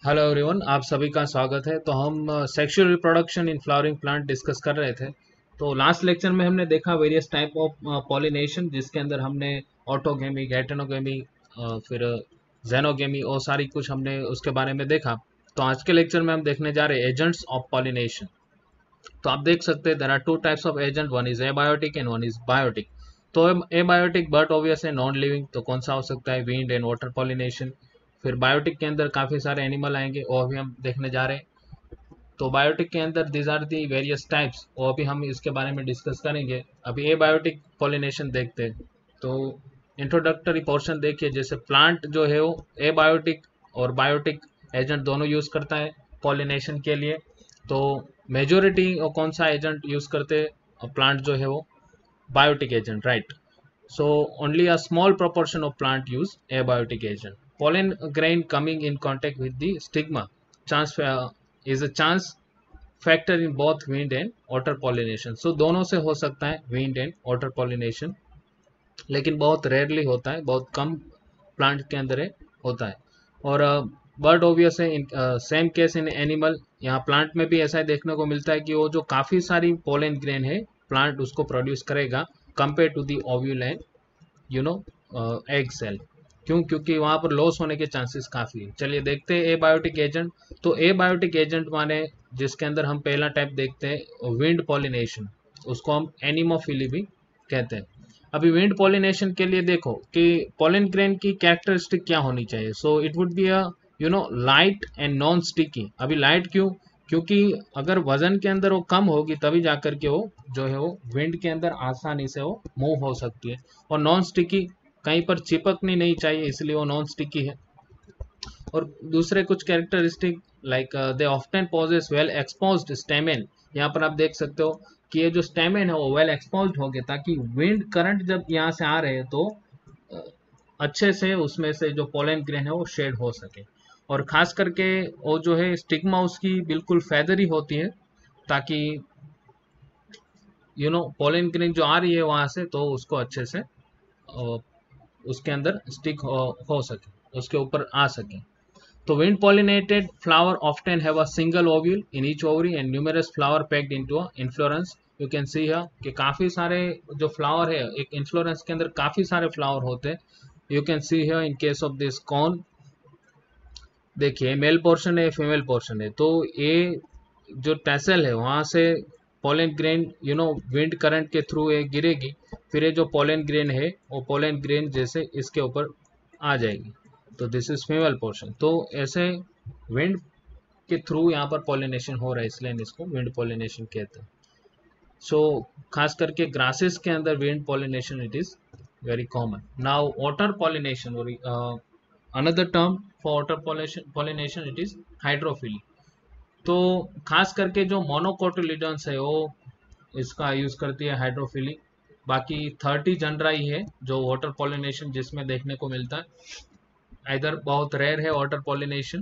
Hello everyone, आप सभी का स्वागत है। तो हम sexual reproduction in flowering plant discuss कर रहे थे। तो लास्ट लेक्चर में हमने देखा वेरियस टाइप ऑफ पॉलिनेशन, जिसके अंदर हमने ऑटोगेमी, गैटेनोगेमी, फिर जेनोगेमी और सारी कुछ हमने उसके बारे में देखा। तो आज के लेक्चर में हम देखने जा रहे हैं एजेंट्स ऑफ पॉलिनेशन। तो आप देख सकते हैं there are two types of agent, one is abiotic and one is biotic. तो एबायोटिक बट ऑब्वियस है, नॉन लिविंग, तो कौन सा हो सकता है? Wind and water pollination. फिर बायोटिक के अंदर काफ़ी सारे एनिमल आएंगे और अभी हम देखने जा रहे हैं। तो बायोटिक के अंदर this are the various types, और अभी हम इसके बारे में डिस्कस करेंगे। अभी एबायोटिक पॉलिनेशन देखते हैं। तो इंट्रोडक्टरी पोर्शन देखिए, जैसे प्लांट जो है वो एबायोटिक और बायोटिक एजेंट दोनों यूज़ करता है पॉलिनेशन के लिए। तो मेजोरिटी कौन सा एजेंट यूज़ करते हैं प्लांट जो है वो? Biotic agent, right. So only a small proportion of plant use abiotic agent. Pollen grain coming in contact with the stigma chance is a chance factor in both wind and water pollination. So दोनों से हो सकता है wind and water pollination, लेकिन बहुत rarely होता है, बहुत कम प्लांट के अंदर होता है। और बर्ड ऑब्वियस है, सेम केस इन एनिमल। यहाँ प्लांट में भी ऐसा ही देखने को मिलता है कि वो जो काफ़ी सारी पोलन ग्रेन है प्लांट उसको प्रोड्यूस करेगा compare to the ovule and you know egg cell. क्यों? क्योंकि वहाँ पर लॉस होने के चांसेस काफ़ी है। चलिए देखते हैं एबायोटिक एजेंट। तो एबायोटिक एजेंट माने जिसके अंदर हम पहला टाइप देखते हैं विंड पॉलिनेशन, उसको हम एनिमोफिली भी कहते हैं। अभी विंड पॉलिनेशन के लिए देखो कि पोलन ग्रेन की कैरेक्टरिस्टिक क्या होनी चाहिए। So it would be a light and non sticky. अभी लाइट क्यों? क्योंकि अगर वजन के अंदर वो कम होगी तभी जाकर के वो जो है वो विंड के अंदर आसानी से वो मूव हो सकती है। और नॉन स्टिकी, कहीं पर चिपकनी नहीं चाहिए, इसलिए वो नॉन स्टिकी है। और दूसरे कुछ characteristic like they often possess well exposed stamen. यहाँ पर आप देख सकते हो कि ये जो स्टेमेन है वो वेल एक्सपोज्ड हो गया, ताकि विंड करंट जब यहाँ से आ रहे हैं तो अ, अच्छे से उसमें से जो पोलन ग्रेन है वो शेड हो सके। और खास करके वो जो है स्टिग्मा उसकी बिल्कुल फेदरी होती है, ताकि पोलन ग्रेन जो आ रही है वहां से तो उसको अच्छे से उसके अंदर स्टिक हो सके, उसके ऊपर आ सके। तो wind pollinated flower often have a single ovule in each ovary and numerous flower packed into a inflorescence. You can see here कि काफी सारे जो फ्लावर है एक इन्फ्लोरेंस के अंदर काफी सारे फ्लावर होते हैं। You can see here in case of this corn, देखिए मेल पोर्शन है, फीमेल पोर्शन है। तो ये जो टैसल है वहां से पोलन ग्रेन विंड करंट के थ्रू ये गिरेगी, फिर ये जो पोलन ग्रेन है वो पोलन ग्रेन जैसे इसके ऊपर आ जाएगी। तो दिस इज फीमेल पोर्शन। तो ऐसे विंड के थ्रू यहाँ पर पॉलिनेशन हो रहा है, इसलिए इसको विंड पॉलिनेशन कहते हैं। सो खास करके ग्रासेस के अंदर wind pollination it is very common. Now water pollination, another term for water pollination it is hydrophily. तो खास करके जो मोनोकोटिलिडन्स है वो इसका यूज करती है हाइड्रोफिली। बाकी 30 जनराई है जो वाटर पॉलिनेशन जिसमें देखने को मिलता है, इधर बहुत रेयर है वाटर पॉलिनेशन।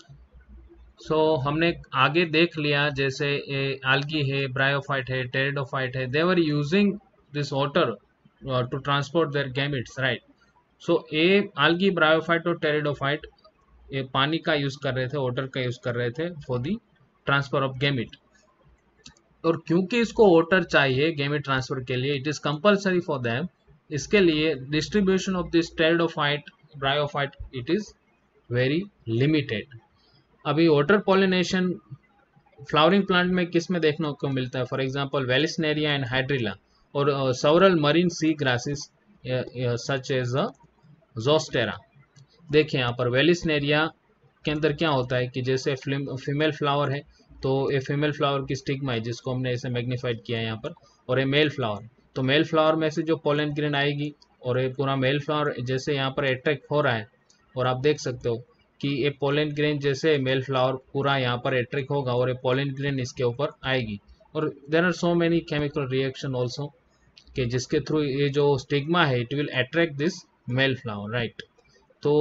सो हमने आगे देख लिया, जैसे आल्गी है, ब्रायोफाइट है, टेरिडोफाइट है, they were using this water to transport their gametes, right. So ये आल्गी, ब्रायोफाइट और टेरिडोफाइट ये पानी का यूज कर रहे थे, वाटर का यूज कर रहे थे for the transfer of gamete. और क्योंकि इसको वाटर चाहिए गैमेट ट्रांसफर के लिए, it is compulsory for them, इसके लिए distribution of this pteridophyte, bryophyte it is very limited. अभी वाटर पॉलिनेशन फ्लावरिंग प्लांट में किस में देखने को मिलता है? For example Vallisneria and Hydrilla और several marine sea grasses such as Zostera. देखिए यहाँ पर वेलिस्नेरिया के अंदर क्या होता है कि जैसे फीमेल फ्लावर है, तो ये फीमेल फ्लावर की स्टिग्मा है जिसको हमने ऐसे मैग्नीफाइड किया है यहाँ पर, और ये मेल फ्लावर। तो मेल फ्लावर में से जो पोलन ग्रेन आएगी और ये पूरा मेल फ्लावर जैसे यहाँ पर अट्रैक्ट हो रहा है, और आप देख सकते हो कि ये पोलन ग्रेन जैसे मेल फ्लावर पूरा यहाँ पर अट्रैक्ट होगा और ये पोलन ग्रेन इसके ऊपर आएगी। और there are so many chemical reaction also कि जिसके थ्रू ये जो स्टिग्मा है it will attract this male flower, right. तो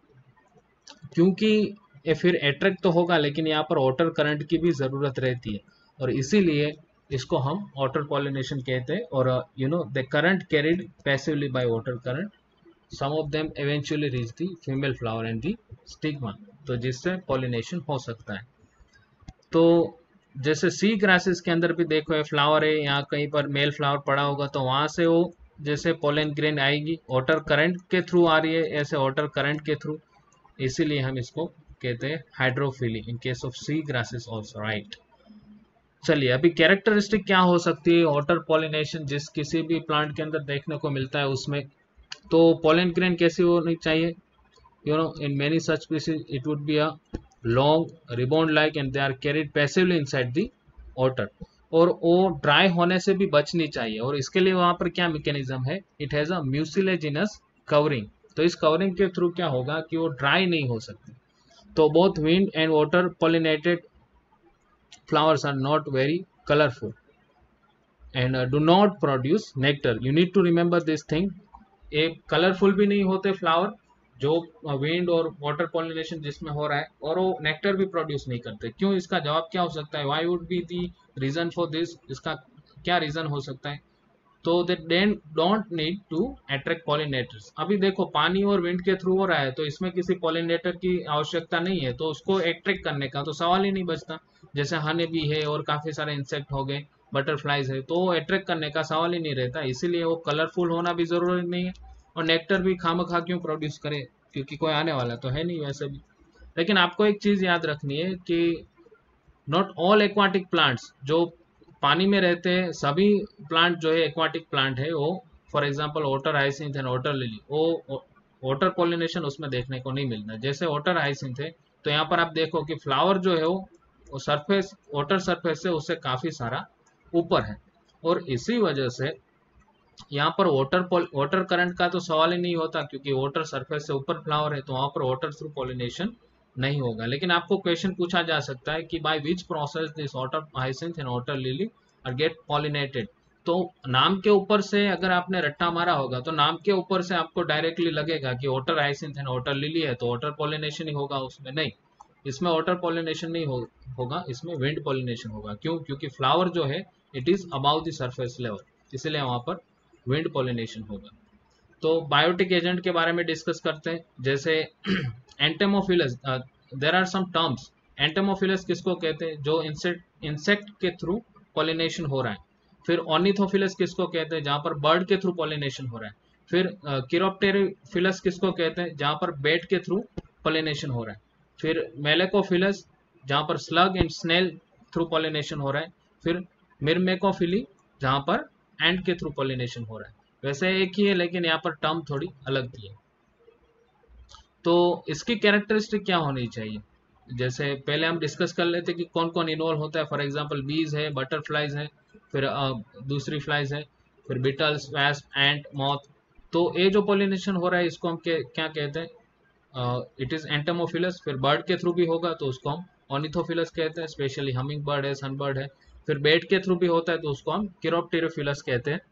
क्योंकि ये फिर अट्रैक्ट तो होगा, लेकिन यहाँ पर वाटर करंट की भी ज़रूरत रहती है, और इसीलिए इसको हम वाटर पॉलिनेशन कहते हैं। और the current carried passively by water current some of them eventually reach the female flower and the stigma, तो जिससे पॉलिनेशन हो सकता है। तो जैसे सी ग्रासेस के अंदर भी देखो ये फ्लावर है, यहाँ कहीं पर मेल फ्लावर पड़ा होगा तो वहां से वो जैसे पोलन ग्रेन आएगी, वाटर करंट के थ्रू आ रही है, ऐसे वाटर करंट के थ्रू, इसीलिए हम इसको कहते हैं hydrophily in case of sea grasses also, right. चलिए अभी कैरेक्टरिस्टिक क्या हो सकती है वाटर पॉलिनेशन जिस किसी भी प्लांट के अंदर देखने को मिलता है उसमें। तो पोलन ग्रेन कैसी होनी चाहिए, you know in many such species it would be a long ribbon like and they are carried passively inside the water, और वो ड्राई होने से भी बचनी चाहिए, और इसके लिए वहां पर क्या मैकेनिज्म है, it has a mucilaginous covering, तो इस कवरिंग के थ्रू क्या होगा कि वो ड्राई नहीं हो सकती। तो both wind and water pollinated flowers are not very colorful and do not produce nectar, you need to remember this thing, एक कलरफुल भी नहीं होते फ्लावर जो विंड और वाटर पॉलिनेशन जिसमें हो रहा है, और वो नेक्टर भी प्रोड्यूस नहीं करते। क्यों, इसका जवाब क्या हो सकता है, why would be the reason for this, इसका क्या रीजन हो सकता है। तो they don't need to attract pollinators. अभी देखो पानी और विंड के थ्रू हो रहा है तो इसमें किसी पॉलिनेटर की आवश्यकता नहीं है, तो उसको अट्रैक्ट करने का तो सवाल ही नहीं बचता। जैसे हनी भी है और काफी सारे इंसेक्ट हो गए, बटरफ्लाइज है, तो अट्रैक्ट करने का सवाल ही नहीं रहता, इसीलिए वो कलरफुल होना भी जरूरी नहीं है, और नेक्टर भी खामखा क्यों प्रोड्यूस करे, क्योंकि कोई आने वाला तो है नहीं वैसे भी। लेकिन आपको एक चीज याद रखनी है कि नॉट ऑल एक्वाटिक प्लांट्स, जो पानी में रहते हैं सभी प्लांट जो है एक्वाटिक प्लांट है, वो for example water hyacinth and water lily, वो वाटर पॉलिनेशन उसमें देखने को नहीं मिलता। जैसे वाटर हाइसिंथ है तो यहाँ पर आप देखो कि फ्लावर जो है वो सरफेस, वाटर सरफेस से उससे काफी सारा ऊपर है, और इसी वजह से यहाँ पर वाटर करंट का तो सवाल ही नहीं होता, क्योंकि वाटर सरफेस से ऊपर फ्लावर है तो वहां पर वाटर थ्रू पॉलिनेशन नहीं होगा। लेकिन आपको क्वेश्चन पूछा जा सकता है कि by which process this water hyacinth and water lily are get pollinated. तो नाम के ऊपर से अगर आपने रट्टा मारा होगा तो नाम के ऊपर से आपको डायरेक्टली लगेगा कि water hyacinth and water lily है तो वाटर पॉलिनेशन ही होगा, उसमें नहीं, इसमें वाटर पॉलिनेशन नहीं होगा, इसमें विंड पॉलिनेशन होगा। क्यों, क्योंकि फ्लावर जो है it is above the surface level, इसलिए वहां पर विंड पॉलिनेशन होगा। तो बायोटिक एजेंट के बारे में डिस्कस करते हैं। जैसे entomophilous, there are some terms. Entomophilous किसको कहते हैं, जो इंसेक्ट के थ्रू पॉलिनेशन हो रहा है। फिर ऑर्निथोफिलस किसको कहते हैं, जहां पर बर्ड के थ्रू पॉलिनेशन हो रहा है। फिर किरोप्टेरोफिलस किसको कहते हैं, जहां पर बैट के थ्रू पॉलिनेशन हो रहा है। फिर मेलेकोफिलस, जहां पर slug and snail through pollination हो रहा है। फिर मिरमेकोफिली, जहां पर एंड के थ्रू पॉलिनेशन हो रहा है। वैसे एक ही है लेकिन यहाँ पर टर्म थोड़ी अलग दी है। तो इसकी कैरेक्टरिस्टिक क्या होनी चाहिए, जैसे पहले हम डिस्कस कर लेते कि कौन कौन इन्वॉल्व होता है। फॉर एग्जांपल बीज है, बटरफ्लाइज है, फिर दूसरी फ्लाइज है, फिर बिटल्स, वैस्प, एंट, मॉथ। तो ये जो पॉलिनेशन हो रहा है इसको हम क्या कहते हैं, इट इज एंटेमोफिलस। फिर बर्ड के थ्रू भी होगा तो उसको हम ऑर्निथोफिलस कहते हैं, स्पेशली हमिंग बर्ड है, सनबर्ड है। फिर बेट के थ्रू भी होता है तो उसको हम किरोप्टेरोफिलस कहते हैं।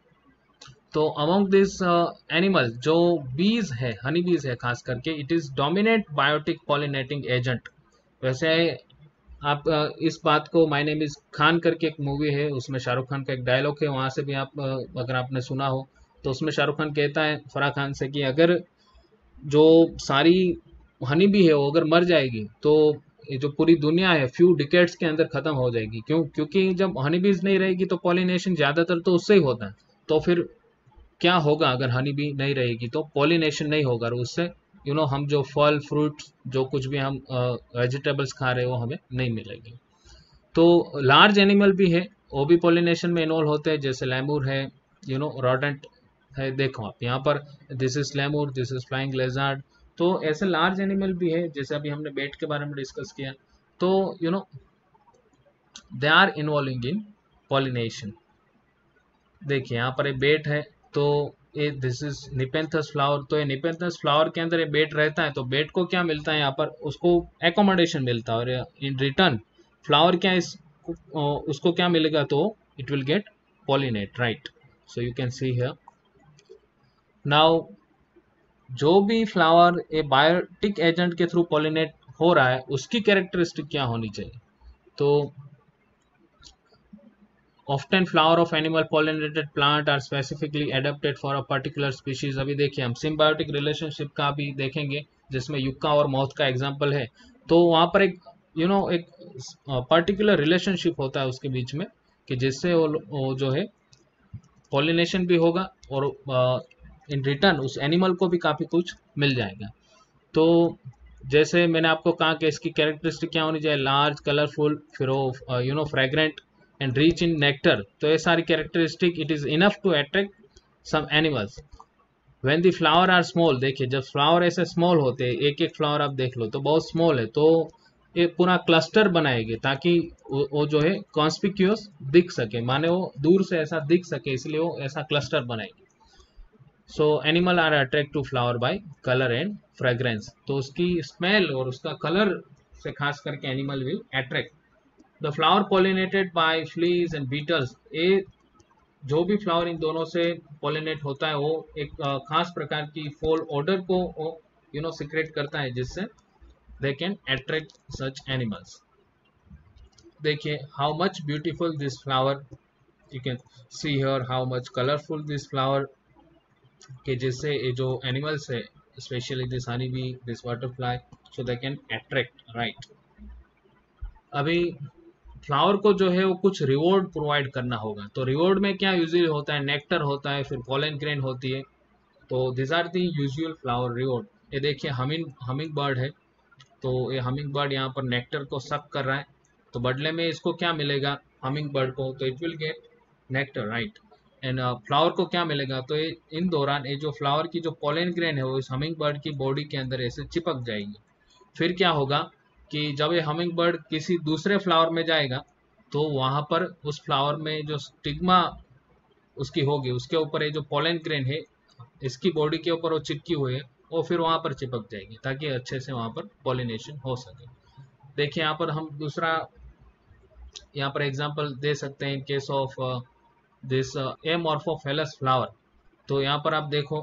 तो अमंग दिस एनिमल जो बीज है, हनी बीज है खास करके, it is dominant biotic pollinating agent. वैसे आप इस बात को, माय नेम इज खान करके एक मूवी है, उसमें शाहरुख खान का एक डायलॉग है, वहां से भी आप अगर आपने सुना हो तो उसमें शाहरुख खान कहता है फराह खान से कि अगर जो सारी हनी बी है वो अगर मर जाएगी तो ये जो पूरी दुनिया है फ्यू डिकेड्स के अंदर खत्म हो जाएगी। क्यों, क्योंकि जब हनी बीज नहीं रहेगी तो पॉलिनेशन ज्यादातर तो उससे ही होता है। तो फिर क्या होगा, अगर हनी बी नहीं रहेगी तो पॉलिनेशन नहीं होगा, और उससे हम जो फल फ्रूट जो कुछ भी हम वेजिटेबल्स खा रहे हैं वो हमें नहीं मिलेगी। तो लार्ज एनिमल भी है, वो भी पॉलिनेशन में इन्वॉल्व होते हैं, जैसे लेमूर है, रोडेंट है। देखो आप यहाँ पर this is lemur, this is flying lizard. तो ऐसे लार्ज एनिमल भी है, जैसे अभी हमने बेट के बारे में डिस्कस किया। तो they are involving in pollination. देखिए यहाँ पर एक बेट है, तो ये दिस इज निपेंथस फ्लावर। तो ये निपेंथस फ्लावर के अंदर ये बेट रहता है, तो बेट को क्या मिलता है, यहाँ पर उसको एकोमोडेशन मिलता है, और इन रिटर्न फ्लावर क्या उसको क्या मिलेगा, तो it will get pollinate, right. So you can see here now जो भी फ्लावर ए बायोटिक एजेंट के थ्रू पॉलिनेट हो रहा है उसकी कैरेक्टरिस्टिक क्या होनी चाहिए। तो often flower of animal pollinated plant are specifically adapted for a particular species. अभी देखिए हम सिम्बायोटिक रिलेशनशिप का भी देखेंगे जिसमें युक्का और मॉथ का एग्जाम्पल है। तो वहाँ पर एक एक पर्टिकुलर रिलेशनशिप होता है उसके बीच में कि जिससे वो जो है पॉलिनेशन भी होगा और इन रिटर्न उस एनिमल को भी काफ़ी कुछ मिल जाएगा। तो जैसे मैंने आपको कहा कि इसकी कैरेक्टरिस्टिक क्या होनी चाहिए, लार्ज, कलरफुल, फिर fragrant and rich in nectar. तो ये सारी characteristic it is enough to attract some animals. When the flower are small, देखिए जब फ्लावर ऐसे स्मॉल होते हैं, एक एक फ्लावर आप देख लो तो बहुत स्मॉल है, तो ये पूरा क्लस्टर बनाएगी ताकि वो जो है कॉन्स्पिक्यूअस दिख सके, माने वो दूर से ऐसा दिख सके, इसलिए वो ऐसा क्लस्टर बनाएगी। So animal are attract to flower by colour and fragrance. तो उसकी स्मेल और उसका कलर से खास करके animal will attract. The flower pollinated by fleas and beetles, ये जो भी फ्लावर इन दोनों से पॉलिनेट होता है वो एक खास प्रकार की फॉल ऑर्डर को सीक्रेट करता है जिससे they can attract such animals. देखिए how much beautiful this flower, you can see here how much colourful this flower, कि जिससे ये जो एनिमल्स है specially this honey bee, this butterfly, so they can attract, right. अभी flower को जो है वो कुछ रिवॉर्ड प्रोवाइड करना होगा। तो रिवॉर्ड में क्या यूजुअली होता है, नेक्टर होता है, फिर पॉलन ग्रेन होती है। तो this are the usual flower reward. ये देखिए हमिंग बर्ड है, तो ये हमिंग बर्ड यहाँ पर नेक्टर को सक कर रहा है, तो बदले में इसको क्या मिलेगा हमिंग बर्ड को, तो it will get nectar, right. And flower को क्या मिलेगा, तो ये इन दौरान ये जो फ्लावर की जो पॉलन ग्रेन है वो इस हमिंग बर्ड की बॉडी के अंदर ऐसे चिपक जाएगी। फिर क्या होगा कि जब ये हमिंग बर्ड किसी दूसरे फ्लावर में जाएगा तो वहाँ पर उस फ्लावर में जो स्टिग्मा उसकी होगी, उसके ऊपर ये जो पॉलन ग्रेन है इसकी बॉडी के ऊपर वो चिपकी हुई है, वो फिर वहाँ पर चिपक जाएगी ताकि अच्छे से वहाँ पर पॉलिनेशन हो सके। देखिए यहाँ पर हम दूसरा यहाँ पर एग्जांपल दे सकते हैं in case of this Amorphophallus flower. तो यहाँ पर आप देखो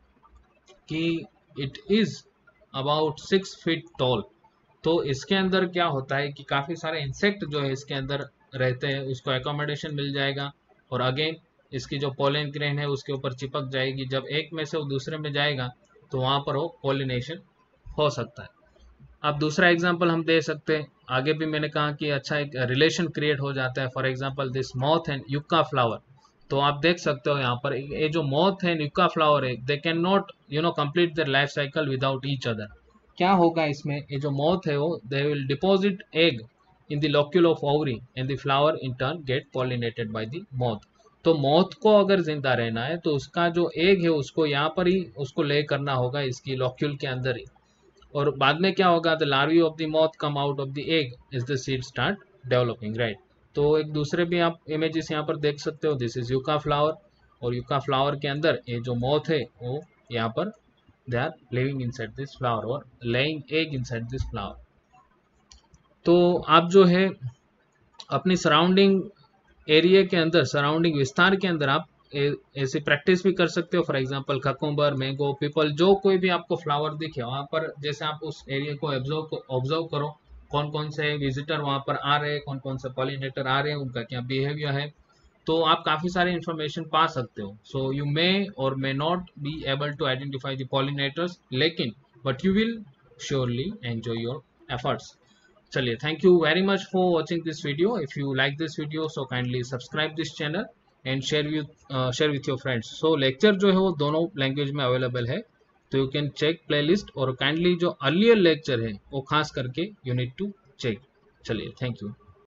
कि it is about 6 feet tall. तो इसके अंदर क्या होता है कि काफ़ी सारे इंसेक्ट जो है इसके अंदर रहते हैं, उसको एकोमोडेशन मिल जाएगा और अगेन इसकी जो पॉलन ग्रेन है उसके ऊपर चिपक जाएगी। जब एक में से वो दूसरे में जाएगा तो वहाँ पर वो पॉलिनेशन हो सकता है। अब दूसरा एग्जांपल हम दे सकते हैं, आगे भी मैंने कहा कि अच्छा एक रिलेशन क्रिएट हो जाता है। For example this moth and yucca flower. तो आप देख सकते हो यहाँ पर ये जो मॉथ एंड युक्का फ्लावर है they can not complete their life cycle without each other. क्या होगा इसमें, ये जो मॉथ है वो they will deposit egg in the locule of ovary and the flower in turn get pollinated by the moth. तो moth को अगर जिंदा रहना है तो उसका जो एग है उसको यहाँ पर ही उसको ले करना होगा इसकी लॉक्यूल के अंदर ही, और बाद में क्या होगा the larvae of the moth come out of the egg is the seed start developing, right. तो एक दूसरे भी आप इमेजेस यहाँ पर देख सकते हो, दिस इज यूका फ्लावर, और यूका फ्लावर के अंदर ये जो मॉथ है वो यहाँ पर they are living inside this flower और laying egg inside this flower. तो आप जो है अपनी सराउंडिंग एरिया के अंदर, सराउंडिंग विस्तार के अंदर आप ऐसे प्रैक्टिस भी कर सकते हो। For example cucumber, mango, peepal, जो कोई भी आपको फ्लावर दिखे वहाँ पर जैसे आप उस एरिया को ऑब्जर्व करो, कौन कौन से विजिटर वहाँ पर आ रहे हैं, कौन कौन से पॉलिनेटर आ रहे हैं, उनका क्या बिहेवियर है, तो आप काफ़ी सारे इन्फॉर्मेशन पा सकते हो। सो यू मे और may not be able to identify the pollinators, लेकिन but you will surely enjoy your efforts. चलिए, thank you very much for watching this video. If you like this video so kindly subscribe this channel and share with your friends. So lecture जो है वो दोनों language में available है, तो you can check playlist, और kindly जो earlier lecture है वो खास करके यू नीड टू चेक। चलिए, थैंक यू।